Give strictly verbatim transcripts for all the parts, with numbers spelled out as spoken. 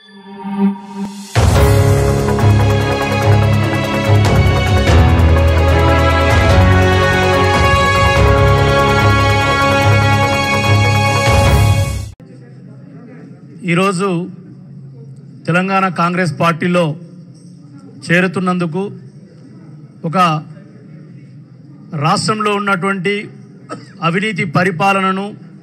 ఈరోజు తెలంగాణ కాంగ్రెస్ పార్టీలో చేరుతున్నందుకు ఒక రాష్ట్రంలో ఉన్నటువంటి అవినీతి పరిపాలనను,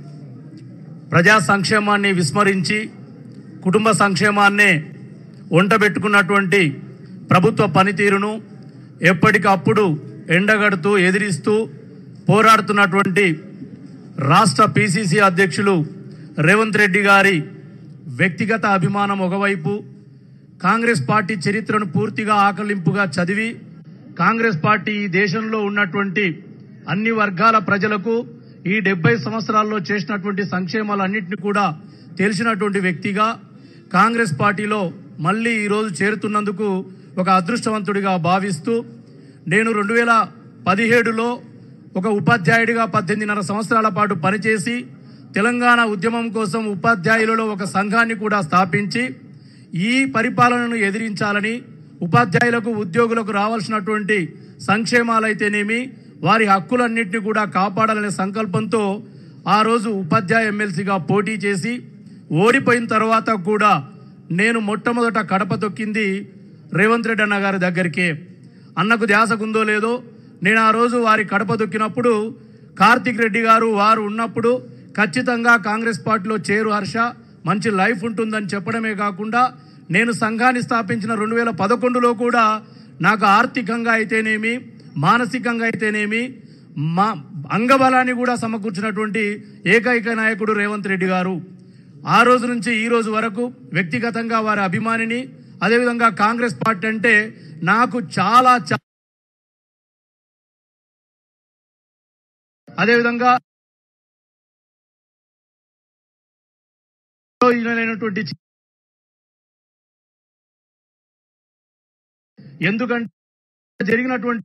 ప్రజా సంక్షేమాన్ని విస్మరించి కుటుంబ సంక్షేమాన్నే వంటబెట్టుకున్నటువంటి ప్రభుత్వ పనితీరును ఎప్పటికప్పుడు ఎండగడుతూ ఎదిరిస్తూ పోరాడుతున్నటువంటి రాష్ట్ర పిసిసి అధ్యక్షులు రేవంత్ రెడ్డి గారి వ్యక్తిగత అభిమానం ఒకవైపు, కాంగ్రెస్ పార్టీ చరిత్రను పూర్తిగా ఆకలింపుగా చదివి కాంగ్రెస్ పార్టీ ఈ దేశంలో ఉన్నటువంటి అన్ని వర్గాల ప్రజలకు ఈ డెబ్బై సంవత్సరాల్లో చేసినటువంటి సంక్షేమాలన్నింటినీ కూడా తెలిసినటువంటి వ్యక్తిగా కాంగ్రెస్ పార్టీలో మళ్లీ ఈరోజు చేరుతున్నందుకు ఒక అదృష్టవంతుడిగా భావిస్తూ, నేను రెండు వేల పదిహేడులో ఒక ఉపాధ్యాయుడిగా పద్దెనిమిదిన్నర సంవత్సరాల పాటు పనిచేసి తెలంగాణ ఉద్యమం కోసం ఉపాధ్యాయులలో ఒక సంఘాన్ని కూడా స్థాపించి ఈ పరిపాలనను ఎదిరించాలని, ఉపాధ్యాయులకు ఉద్యోగులకు రావాల్సినటువంటి సంక్షేమాలైతేనేమి వారి హక్కులన్నింటినీ కూడా కాపాడాలనే సంకల్పంతో ఆ రోజు ఉపాధ్యాయ ఎమ్మెల్సీగా పోటీ చేసి ఓడిపోయిన తర్వాత కూడా నేను మొట్టమొదట కడప తొక్కింది రేవంత్ రెడ్డి అన్న గారి దగ్గరికే. అన్నకు ధ్యాసకుందో లేదో, నేను ఆ రోజు వారి కడప తొక్కినప్పుడు కార్తిక్ రెడ్డి గారు వారు ఉన్నప్పుడు ఖచ్చితంగా కాంగ్రెస్ పార్టీలో చేరు హర్ష, మంచి లైఫ్ ఉంటుందని చెప్పడమే కాకుండా నేను సంఘాన్ని స్థాపించిన రెండు వేల పదకొండులో కూడా నాకు ఆర్థికంగా అయితేనేమి మానసికంగా అయితేనేమి మా అంగబలాన్ని కూడా సమకూర్చినటువంటి ఏకైక నాయకుడు రేవంత్ రెడ్డి గారు. ఆ రోజు నుంచి ఈ రోజు వరకు వ్యక్తిగతంగా వారి అభిమానిని, అదేవిధంగా కాంగ్రెస్ పార్టీ అంటే నాకు చాలా అదేవిధంగా ఎందుకంటే జరిగినటువంటి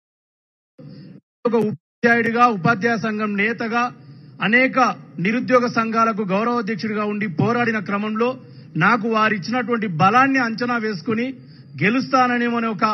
ఒక ఉపాధ్యాయుడిగా, ఉపాధ్యాయ సంఘం నేతగా, అనేక నిరుద్యోగ సంఘాలకు గౌరవాధ్యక్షుడిగా ఉండి పోరాడిన క్రమంలో నాకు వారు ఇచ్చినటువంటి బలాన్ని అంచనా వేసుకుని గెలుస్తాననేమని ఒక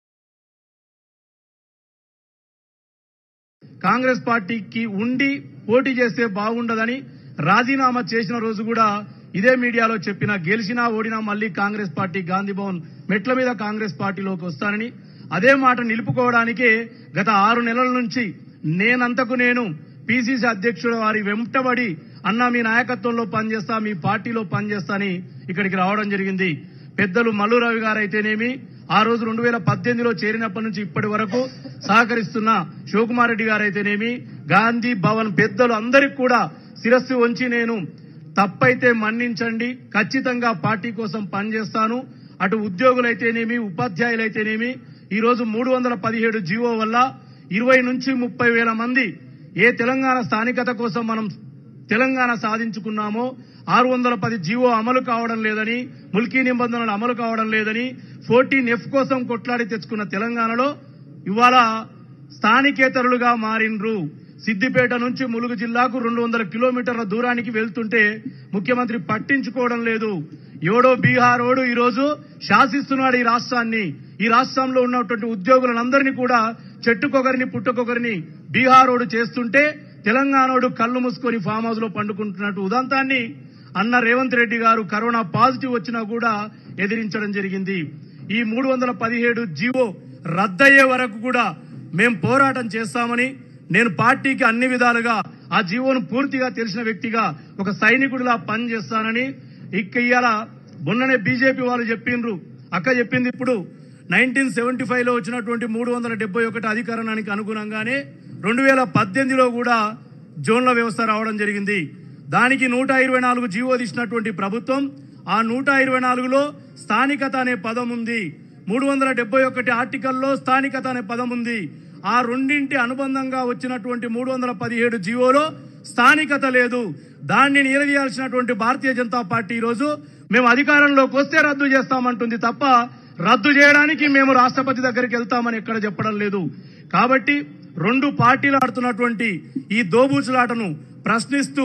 కాంగ్రెస్ పార్టీకి ఉండి పోటీ చేస్తే బాగుండదని రాజీనామా చేసిన రోజు కూడా ఇదే మీడియాలో చెప్పిన, గెలిచినా ఓడినా మళ్లీ కాంగ్రెస్ పార్టీ గాంధీ భవన్ మెట్ల మీద కాంగ్రెస్ పార్టీలోకి వస్తానని. అదే మాట నిలుపుకోవడానికే గత ఆరు నెలల నుంచి నేనంతకు నేను పిసిసి అధ్యక్షుడు వారి వెంటబడి అన్న మీ నాయకత్వంలో పనిచేస్తా, మీ పార్టీలో పనిచేస్తా అని ఇక్కడికి రావడం జరిగింది. పెద్దలు మల్లు రవి గారు అయితేనేమి, ఆ రోజు రెండు వేల పద్దెనిమిదిలో చేరినప్పటి నుంచి ఇప్పటి వరకు సహకరిస్తున్న శివకుమార్ రెడ్డి గారు అయితేనేమి, గాంధీ భవన్ పెద్దలు అందరికి కూడా శిరస్సు వంచి నేను తప్పైతే మన్నించండి, ఖచ్చితంగా పార్టీ కోసం పనిచేస్తాను. అటు ఉద్యోగులైతేనేమి ఉపాధ్యాయులైతేనేమి ఈ రోజు మూడు వందల పదిహేడు జీవో వల్ల ఇరవై నుంచి ముప్పై వేల మంది ఏ తెలంగాణ స్థానికత కోసం మనం తెలంగాణ సాధించుకున్నామో ఆరు వందల పది జీవో అమలు కావడం లేదని, ముల్కీ నిబంధనలు అమలు కావడం లేదని ఫోర్టీన్ ఎఫ్ కోసం కొట్లాడి తెచ్చుకున్న తెలంగాణలో ఇవాళ స్థానికేతరులుగా మారినరు. సిద్దిపేట నుంచి ములుగు జిల్లాకు రెండు వందల కిలోమీటర్ల దూరానికి వెళ్తుంటే ముఖ్యమంత్రి పట్టించుకోవడం లేదు. ఎవడో బీహారోడు ఈ రోజు శాసిస్తున్నాడు ఈ రాష్ట్రాన్ని. ఈ రాష్ట్రంలో ఉన్నటువంటి ఉద్యోగులందరినీ కూడా చెట్టుకొకరిని పుట్టుకొకరిని బీహారోడు చేస్తుంటే తెలంగాణోడు కళ్ళు మూసుకొని ఫామ్ హౌస్ లో పండుకుంటున్నట్టు ఉదంతాన్ని అన్న రేవంత్ రెడ్డి గారు కరోనా పాజిటివ్ వచ్చినా కూడా ఎదిరించడం జరిగింది. ఈ మూడు వందల పదిహేడు జీవో రద్దయ్యే వరకు కూడా మేం పోరాటం చేస్తామని, నేను పార్టీకి అన్ని విధాలుగా ఆ జీవోను పూర్తిగా తెలిసిన వ్యక్తిగా ఒక సైనికుడిలా పనిచేస్తానని ఇక ఇవాళ మొన్ననే బీజేపీ వాళ్ళు చెప్పిండ్రు. అక్క చెప్పింది ఇప్పుడు నైన్టీన్ సెవెంటీ ఫైవ్ లో వచ్చినటువంటి మూడు వందల డెబ్బై ఒకటి అధికరణానికి అనుగుణంగానే రెండు వేల పద్దెనిమిదిలో కూడా జోన్ల వ్యవస్థ రావడం జరిగింది. దానికి నూట ఇరవై నాలుగు జీవో తీసినటువంటి ప్రభుత్వం ఆ నూట ఇరవై నాలుగులో స్థానికత అనే పదం ఉంది, మూడు వందల డెబ్బై ఒకటి ఆర్టికల్లో స్థానికత అనే పదం ఉంది. ఆ రెండింటి అనుబంధంగా వచ్చినటువంటి మూడు వందల పదిహేడు జీవోలో స్థానికత లేదు. దాన్ని నిలదీయాల్సినటువంటి భారతీయ జనతా పార్టీ ఈరోజు మేము అధికారంలోకి వస్తే రద్దు చేస్తామంటుంది తప్ప రద్దు చేయడానికి మేము రాష్ట్రపతి దగ్గరికి వెళ్తామని ఎక్కడ చెప్పడం లేదు. కాబట్టి రెండు పార్టీలు ఆడుతున్నటువంటి ఈ దోబూచులాటను ప్రశ్నిస్తూ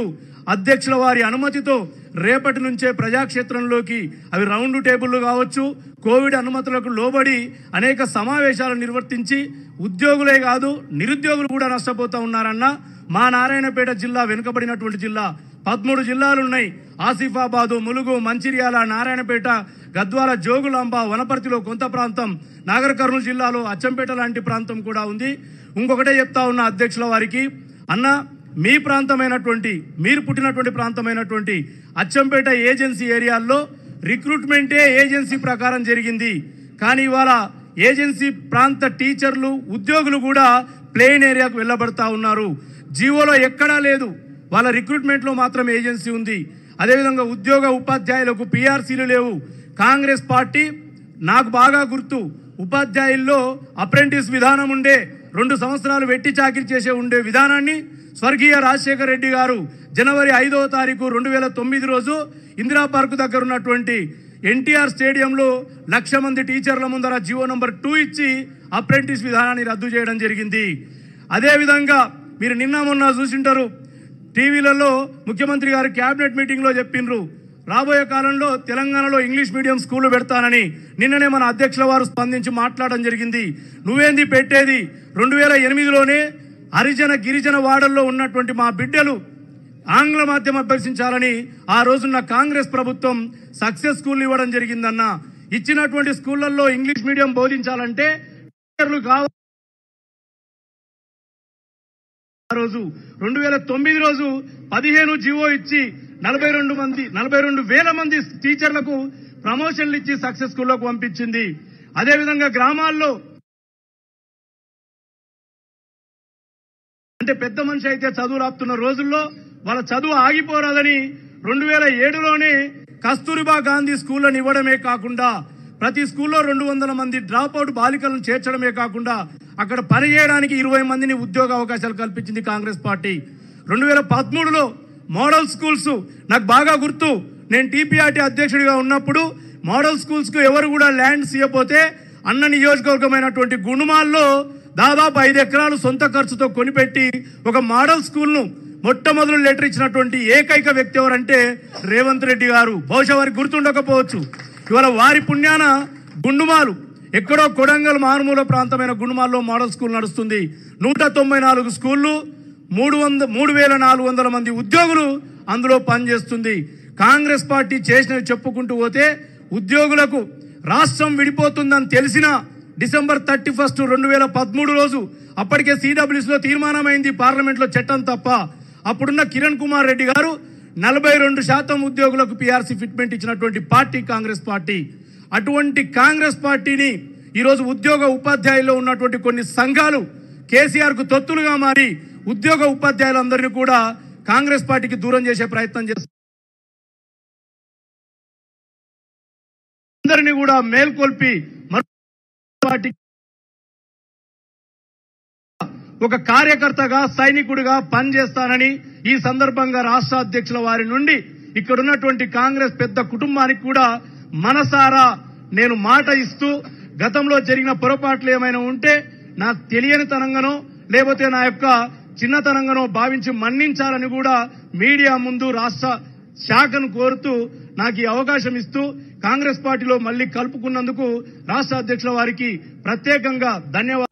అధ్యక్షుల వారి అనుమతితో రేపటి నుంచే ప్రజాక్షేత్రంలోకి అవి రౌండ్ టేబుల్ కావచ్చు, కోవిడ్ అనుమతులకు లోబడి అనేక సమావేశాలు నిర్వర్తించి ఉద్యోగులే కాదు నిరుద్యోగులు కూడా నష్టపోతూ ఉన్నారన్న. మా నారాయణపేట జిల్లా వెనుకబడినటువంటి జిల్లా, పదమూడు జిల్లాలున్నాయి. ఆసిఫాబాదు, ములుగు, మంచిర్యాల, నారాయణపేట, గద్వాల, జోగులాంబ, వనపర్తిలో కొంత ప్రాంతం, నాగర్ కర్నూలు జిల్లాలో అచ్చంపేట లాంటి ప్రాంతం కూడా ఉంది. ఇంకొకటే చెప్తా ఉన్న అధ్యక్షుల వారికి, అన్న మీ ప్రాంతమైనటువంటి మీరు పుట్టినటువంటి ప్రాంతమైనటువంటి అచ్చంపేట ఏజెన్సీ ఏరియాల్లో రిక్రూట్మెంటే ఏజెన్సీ ప్రకారం జరిగింది. కానీ ఇవాళ ఏజెన్సీ ప్రాంత టీచర్లు ఉద్యోగులు కూడా ప్లేన్ ఏరియాకు వెళ్ళబడతా ఉన్నారు. జీవోలో ఎక్కడా లేదు, వాళ్ళ రిక్రూట్మెంట్లో మాత్రం ఏజెన్సీ ఉంది. అదేవిధంగా ఉద్యోగ ఉపాధ్యాయులకు పీఆర్సీలు లేవు. కాంగ్రెస్ పార్టీ, నాకు బాగా గుర్తు, ఉపాధ్యాయుల్లో అప్రెంటిస్ విధానం ఉండే, రెండు సంవత్సరాలు వెట్టి చాకిరి చేసే ఉండే విధానాన్ని స్వర్గీయ రాజశేఖర రెడ్డి గారు జనవరి ఐదవ తారీఖు రెండు వేల తొమ్మిది రోజు ఇందిరా పార్కు దగ్గర ఉన్నటువంటి ఎన్టీఆర్ స్టేడియంలో లక్ష మంది టీచర్ల ముందర జియో నంబర్ టూ ఇచ్చి అప్రెంటిస్ విధానాన్ని రద్దు చేయడం జరిగింది. అదేవిధంగా మీరు నిన్న మొన్న చూసింటారు, టీవీలలో ముఖ్యమంత్రి గారు క్యాబినెట్ మీటింగ్లో చెప్పిండ్రు, రాబోయే కాలంలో తెలంగాణలో ఇంగ్లీష్ మీడియం స్కూల్ పెడతానని. నిన్ననే మన అధ్యక్షుల వారు స్పందించి మాట్లాడడం జరిగింది. నువ్వేంది పెట్టేది? రెండు వేల ఎనిమిదిలోనే హరిజన గిరిజన వాడల్లో ఉన్నటువంటి మా బిడ్డలు ఆంగ్ల మాధ్యమం అభ్యసించాలని ఆ రోజున్న కాంగ్రెస్ ప్రభుత్వం సక్సెస్ స్కూల్ ఇవ్వడం జరిగిందన్న. ఇచ్చినటువంటి స్కూళ్లలో ఇంగ్లీష్ మీడియం బోధించాలంటే టీచర్లు కావాలి. ఆ రోజు రెండు వేల తొమ్మిది రోజు పదిహేను జీవో ఇచ్చి నలభై రెండు మంది నలభై రెండు వేల మంది టీచర్లకు ప్రమోషన్లు ఇచ్చి సక్సెస్ స్కూల్లోకి పంపించింది. అదేవిధంగా గ్రామాల్లో అంటే పెద్ద మనిషి అయితే చదువు రాపుతున్న రోజుల్లో వాళ్ళ చదువు ఆగిపోరాదని రెండు వేల ఏడులోనే కస్తూరిబా గాంధీ స్కూళ్లను ఇవ్వడమే కాకుండా ప్రతి స్కూల్లో రెండు వందల మంది డ్రాప్ అవుట్ బాలికలను చేర్చడమే కాకుండా అక్కడ పనిచేయడానికి ఇరవై మందిని ఉద్యోగ అవకాశాలు కల్పించింది కాంగ్రెస్ పార్టీ. రెండు వేల పదమూడులో మోడల్ స్కూల్స్, నాకు బాగా గుర్తు, నేను టీపీఆర్టీ అధ్యక్షుడిగా ఉన్నప్పుడు మోడల్ స్కూల్స్ కు ఎవరు కూడా ల్యాండ్స్ ఇవ్వకపోతే అన్న నియోజకవర్గమైనటువంటి గుణమాల్లో దాదాపు ఐదు ఎకరాలు సొంత ఖర్చుతో కొనిపెట్టి ఒక మోడల్ స్కూల్ ను మొట్టమొదలు లెటర్ ఇచ్చినటువంటి ఏకైక వ్యక్తి ఎవరంటే రేవంత్ రెడ్డి గారు. బహుశా వారికి గుర్తుండకపోవచ్చు. ఇవాళ వారి పుణ్యాన గుండుమాలు, ఎక్కడో కొడంగల్ మారుమూల ప్రాంతమైన గుండుమాల్లో మోడల్ స్కూల్ నడుస్తుంది. నూట తొంభై నాలుగు స్కూళ్లు, మూడు వంద మూడు వేల నాలుగు వందల మంది ఉద్యోగులు అందులో పనిచేస్తుంది. కాంగ్రెస్ పార్టీ చేసినవి చెప్పుకుంటూ పోతే ఉద్యోగులకు రాష్ట్రం విడిపోతుందని తెలిసిన డిసెంబర్ థర్టీ ఫస్ట్ రెండు వేల పదమూడు రోజు అప్పటికే సిడబ్ల్యూస్ లో తీర్మానమైంది, పార్లమెంట్ లో చట్టం తప్ప. అప్పుడున్న కిరణ్ కుమార్ రెడ్డి గారు నలభై రెండు శాతం ఉద్యోగులకు పీఆర్సీ ఫిట్మెంట్ ఇచ్చినటువంటి పార్టీ కాంగ్రెస్ పార్టీ. అటువంటి కాంగ్రెస్ పార్టీని ఈరోజు ఉద్యోగ ఉపాధ్యాయుల్లో ఉన్నటువంటి కొన్ని సంఘాలు కేసీఆర్ కు తొత్తులుగా మారి ఉద్యోగ ఉపాధ్యాయులందరినీ కూడా కాంగ్రెస్ పార్టీకి దూరం చేసే ప్రయత్నం చేస్తారు. అందరినీ కూడా మేల్కొల్పి పార్టీ ఒక కార్యకర్తగా సైనికుడిగా పనిచేస్తానని ఈ సందర్భంగా రాష్ట్ర అధ్యక్షుల వారి నుండి ఇక్కడున్నటువంటి కాంగ్రెస్ పెద్ద కుటుంబానికి కూడా మనసారా నేను మాట ఇస్తూ, గతంలో జరిగిన పొరపాట్లు ఏమైనా ఉంటే నాకు తెలియని తనంగానో లేకపోతే నా యొక్క చిన్నతనంగానో భావించి మన్నించాలని కూడా మీడియా ముందు రాష్ట్ర శాఖను కోరుతూ నాకు ఈ అవకాశం ఇస్తూ కాంగ్రెస్ పార్టీలో మళ్లీ కలుపుకున్నందుకు రాష్ట్ర అధ్యక్షుల వారికి ప్రత్యేకంగా ధన్యవాదాలు.